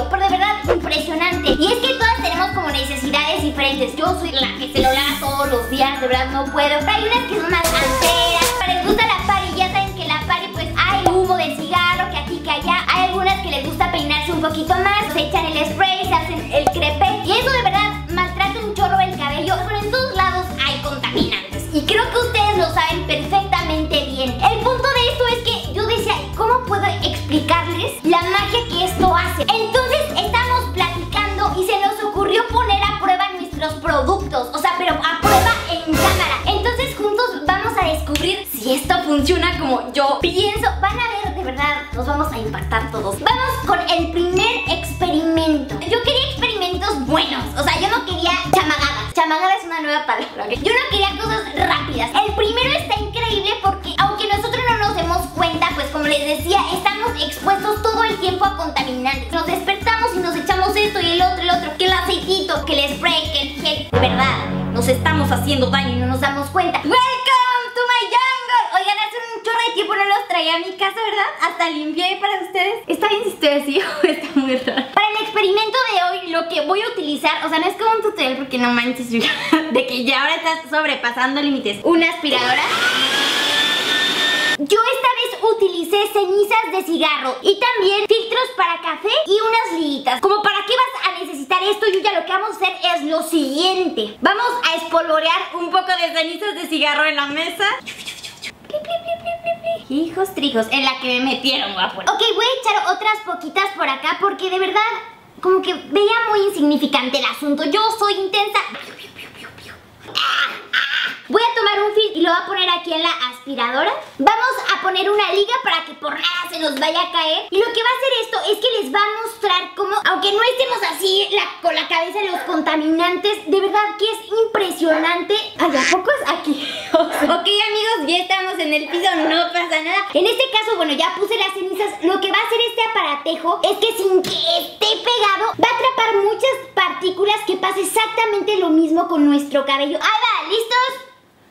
cabello, pero de verdad impresionante. Y es que todas tenemos como necesidades diferentes. Yo soy la que se lo lava todos los días, de verdad no puedo. Pero hay unas que son más alteras. Les gusta la party, ya saben que la party pues hay humo del cigarro, que aquí, que allá. Hay algunas que les gusta peinarse un poquito más, se echan el spray, se hacen el crepé. Y eso de verdad maltrata un chorro el cabello. Pero en todos lados hay contaminantes. Y creo que ustedes lo saben perfectamente bien. El punto de esto es que yo decía, ¿cómo puedo explicarles la magia que esto hace? Entonces estamos platicando y se nos ocurrió poner a prueba nuestros productos. O sea, pero a prueba en cámara. Entonces juntos vamos a descubrir si esto funciona como yo pienso. Van a ver, de verdad, nos vamos a impactar todos. Vamos con el primer experimento. Yo quería experimentos buenos. O sea, yo no quería chamagadas. Chamagada es una nueva palabra, ¿ok? Yo no quería cosas rápidas. El primero está increíble porque aunque nosotros no nos demos cuenta, pues como les decía, estamos expuestos todo el tiempo a contaminantes. Nos despertamos y nos echamos esto y el otro, que el aceitito, que el spray, que el gel. De verdad, nos estamos haciendo daño y no nos damos cuenta. ¡Welcome to my jungle! Oigan, hace un chorro de tiempo no los traía a mi casa, ¿verdad? Hasta limpié para ustedes. ¿Está bien si estoy así o está muy raro? Para el experimento de hoy, lo que voy a utilizar, o sea, no es como un tutorial porque no manches, de que ya ahora estás sobrepasando límites. Una aspiradora. Yo esta vez utilicé cenizas de cigarro y también filtros para café y unas liguitas. Como para qué vas a necesitar esto, Yuya, lo que vamos a hacer es lo siguiente. Vamos a espolvorear un poco de cenizas de cigarro en la mesa. Hijos trijos, en la que me metieron, guapo. Ok, voy a echar otras poquitas por acá porque de verdad como que veía muy insignificante el asunto. Yo soy intensa. Voy a tomar un filtro y lo voy a poner aquí en la aspiradora. Vamos a poner una liga para que por nada se nos vaya a caer. Y lo que va a hacer esto es que les va a mostrar cómo, aunque no estemos así con la cabeza en los contaminantes, de verdad que es impresionante. Ay, ¿a poco es aquí? Ok, amigos, ya estamos en el piso, no pasa nada. En este caso, bueno, ya puse las cenizas. Lo que va a hacer este aparatejo es que sin que esté pegado, va a atrapar muchas partículas, que pasa exactamente lo mismo con nuestro cabello. Ahí va, ¿listos?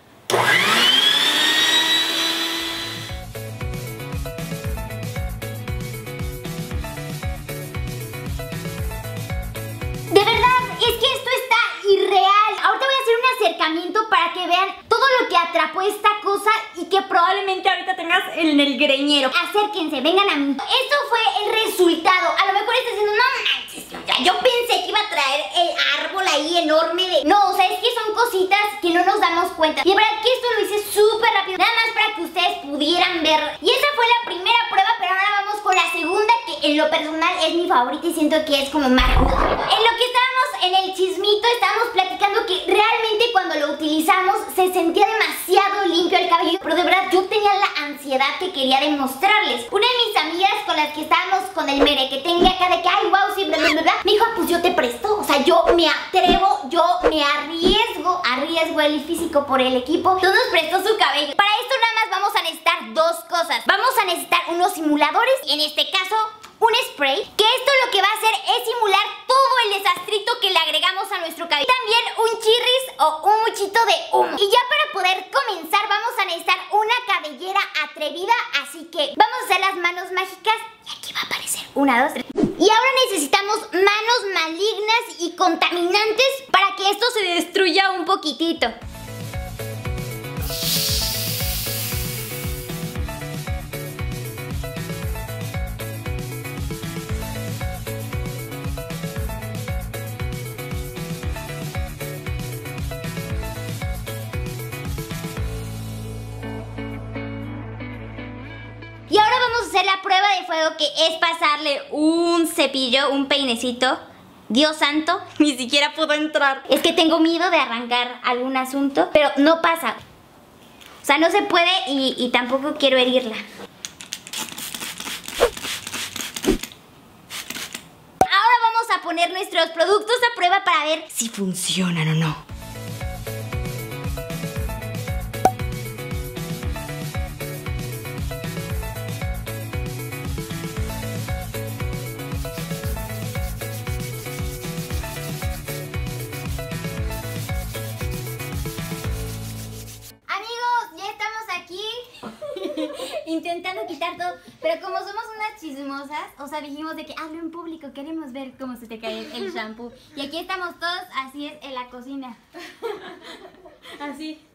De verdad, es que esto está irreal. Ahorita voy a hacer un acercamiento para que vean todo lo que atrapó esta cosa y que probablemente ahorita tengas en el greñero. Acérquense, vengan a mí. Esto fue el resultado. A lo mejor estás diciendo, no manches, yo pensé que iba a traer el árbol ahí enorme de... No, o sea, es que son cositas que no nos damos cuenta. Y de verdad que esto lo hice súper rápido, nada más para que ustedes pudieran ver. Y esa fue la primera prueba, pero ahora vamos con la segunda, que en lo personal es mi favorita y siento que es como más... En lo que estábamos en el chismito, estábamos platicando que realmente cuando lo utilizamos se sentía demasiado limpio el cabello. Pero de verdad yo tenía la ansiedad que quería demostrarles. Una de mis amigas con las que estábamos con el mere que tenía acá de que, ay, wow, sí, bla, bla, bla, me dijo, pues yo te presto. O sea, yo me atrevo, yo me arriesgo el físico por el equipo. Entonces nos prestó su cabello. Para esto nada más vamos a necesitar dos cosas. Vamos a necesitar unos simuladores, en este caso un spray, que esto lo que va a hacer es simular todo el desastrito que le agregamos a nuestro cabello. También un chirris o un muchito de humo. Y ya para poder comenzar vamos a necesitar una cabellera atrevida, así que vamos a hacer las manos mágicas y aquí va a aparecer 1, 2, 3. Y ahora necesitamos manos malignas y contaminantes para que esto se destruya un poquitito. Y ahora vamos a hacer la prueba de fuego, que es pasarle un cepillo, un peinecito. Dios santo, ni siquiera puedo entrar. Es que tengo miedo de arrancar algún asunto, pero no pasa. O sea, no se puede y tampoco quiero herirla. Ahora vamos a poner nuestros productos a prueba para ver si funcionan o no. intentando quitar todo. Pero como somos unas chismosas, o sea, dijimos de que hazlo en público, queremos ver cómo se te cae el shampoo. Y aquí estamos todos, así es, en la cocina. Así.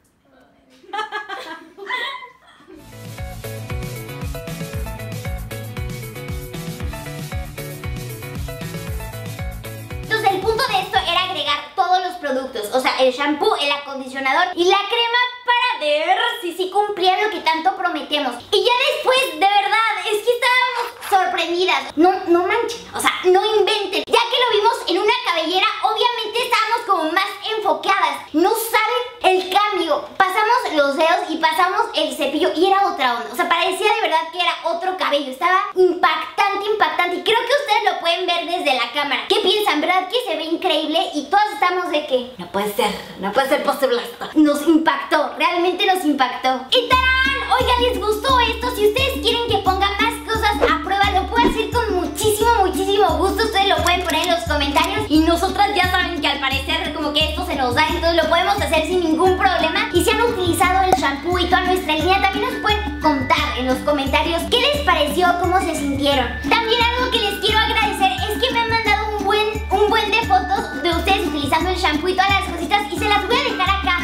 Entonces el punto de esto era agregar todos los productos, o sea, el shampoo, el acondicionador y la crema para ver si sí cumplía lo que tanto prometemos. Y ya después, de verdad, es que estábamos sorprendidas. No manchen, o sea, no inventen. Ya que lo vimos en una cabellera, obviamente estábamos como más enfocadas. No saben el cambio. Pasamos los dedos y pasamos el cepillo y era otra onda. O sea, parecía de verdad que era otro cabello. Estaba impactante, impactante. Y creo que ustedes lo pueden ver desde la cámara. ¿Qué piensan? ¿Verdad que se ve increíble? Y todas estamos de que no puede ser posible esto. Nos impactó, realmente nos impactó. Y ¡tarán! Oigan, ¿les gustó esto? Si ustedes quieren que ponga más cosas a prueba, lo puedo hacer con muchísimo gusto. Ustedes lo pueden poner en los comentarios. Y nosotras ya saben que al parecer como que esto se nos da, entonces lo podemos hacer sin ningún problema. Y si han utilizado el shampoo y toda nuestra línea, también nos pueden contar en los comentarios qué les pareció, cómo se sintieron. También algo que les quiero agradecer es que me han mandado un buen de fotos de ustedes utilizando el shampoo y todas las cositas, y se las voy a dejar acá.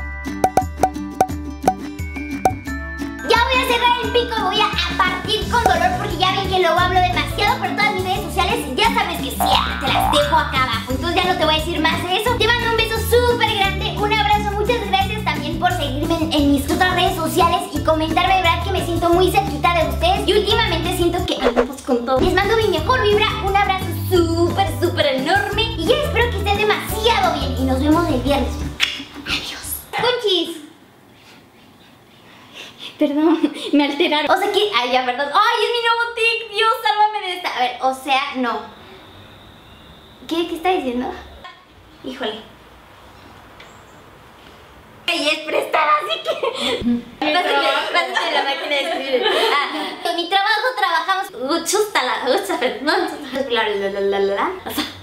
Ya voy a cerrar el pico, voy a partir con dolor porque ya ven que luego hablo demasiado por todas mis redes sociales. Ya sabes que siempre te las dejo acá abajo, entonces ya no te voy a decir más de eso. Te mando un beso súper grande, un abrazo, muchas gracias también por seguirme en mis otras redes sociales y comentarme. De verdad que me siento muy cerquita de ustedes y últimamente siento que andamos con todo. Les mando mi mejor vibra, un abrazo súper enorme y ya espero que estén demasiado bien y nos vemos el viernes. Adiós. Conchis. Perdón, me alteraron. O sea que, ay ya, perdón. Ay, es mi nuevo tic, Dios, sálvame de esta. A ver, o sea, no. ¿Qué está diciendo? Híjole. Ella es prestada, así que... Pásate la máquina de escribir. En mi trabajo trabajamos...